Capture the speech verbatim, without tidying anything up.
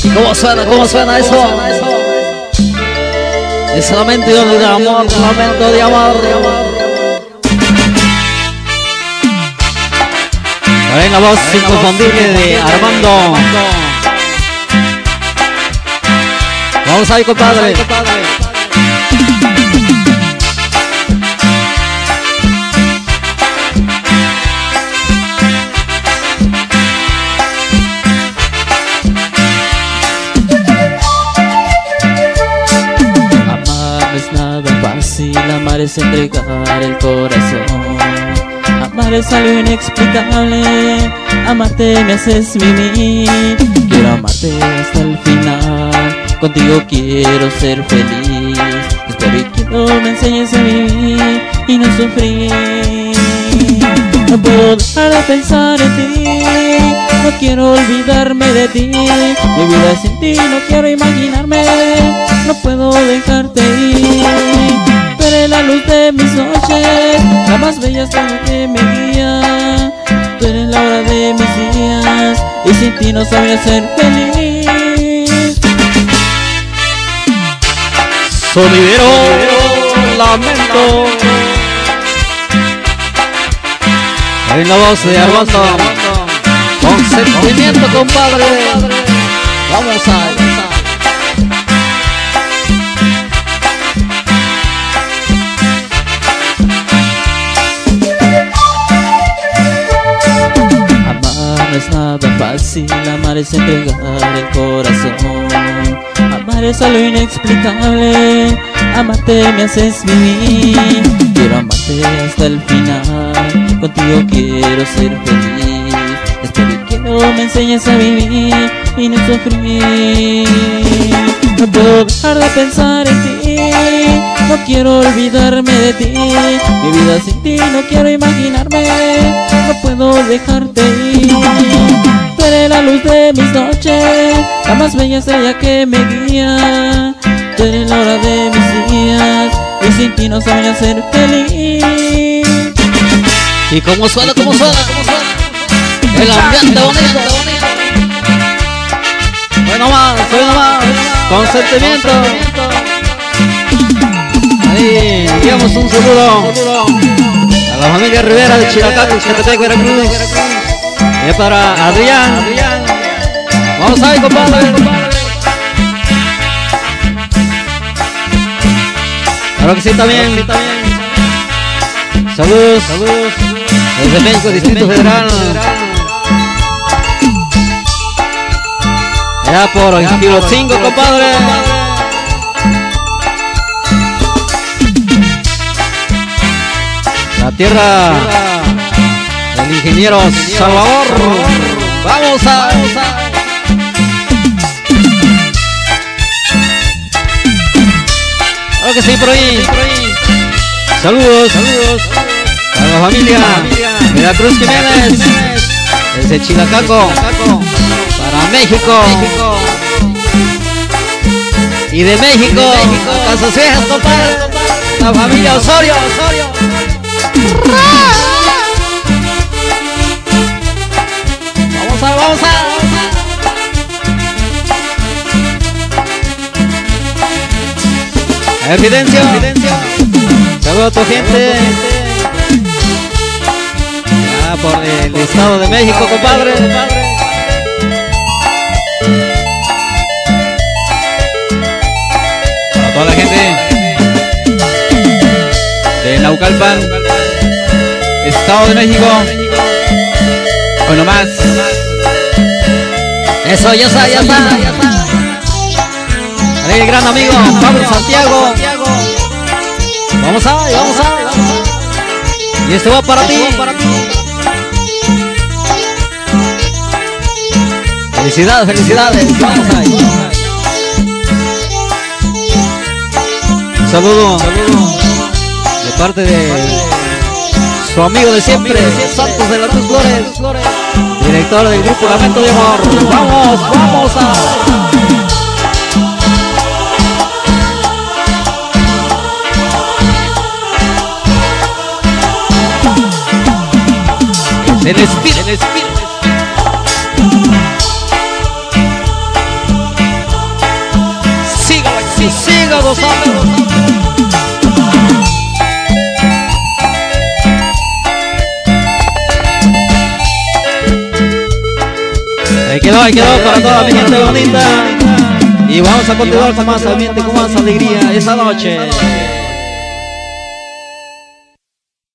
¿Cómo suena? ¿Cómo suena eso? Es lamento de amor, lamento de amor. Ahora en la voz inconfundible de Armando. Vamos ahí, compadre. Amar es entregar el corazón. Amar es algo inexplicable. Amarte me haces vivir. Quiero amarte hasta el final. Contigo quiero ser feliz. Espero y quiero me enseñes a vivir y no sufrir. No puedo dejar de pensar en ti. No quiero olvidarme de ti. Mi vida sin ti no quiero imaginarme. No puedo dejarte ir. Eres la luz de mis noches, la más bella estrella que me guía. Tú eres la hora de mis días y sin ti no sabría ser feliz. Sonidero, lamento. En la voz de Armando, con sentimiento, compadre. Vamos a... No es nada fácil, amar es entregar el corazón. Amar es algo inexplicable. Amarte me haces vivir. Quiero amarte hasta el final. Contigo quiero ser feliz. Espero y quiero me enseñes a vivir y no sufrir. No puedo dejar de pensar en ti. No quiero olvidarme de ti. Mi vida sin ti no quiero imaginarme. No puedo dejarte ir. Tú eres la luz de mis noches, la más bella estrella que me guía. Tú eres la hora de mis días y sin ti no sabría ser feliz. ¿Y cómo suena? ¿Cómo suena? ¿Cómo suena? El ambiente bonito. Bueno más, bueno más, con sentimiento. Ahí, enviamos un saludo a la familia Rivera de Chilacán, Zacatecas, Veracruz. Y para Adrián. Vamos ahí, compadre. Claro que sí, también. Saludos. Saludos. Desde México, Distrito Federal. Allá por el kilo cinco, compadre. La tierra del ingeniero Salvador. Vamos a... Claro que sí, por ahí. Saludos. Saludos a la familia Veracruz Jiménez. Desde Chilacaco para México. Y de México a Casas Viejas, compadre. La familia Osorio. Vamos a, vamos a. A ver, Fidencio. Saludos a tu gente. Ya por el Estado de México, compadre. Para toda la gente de Naucalpan, Estado de México. Bueno más. Eso, ya está, ya está. Ahí el gran amigo Pablo Santiago. Vamos a, vamos a. Y este va para ti. Felicidades, felicidades. Vamos ahí. Un saludo de parte de su amigo de siempre, Santos de las Cruz Flores, director del grupo Lamento de Amor. Vamos, vamos a... El espíritu, el espíritu. y siga gozando. Ahí quedó, ahí quedó para toda mi gente bonita. Y vamos a continuar con más ambiente, con más alegría esa noche.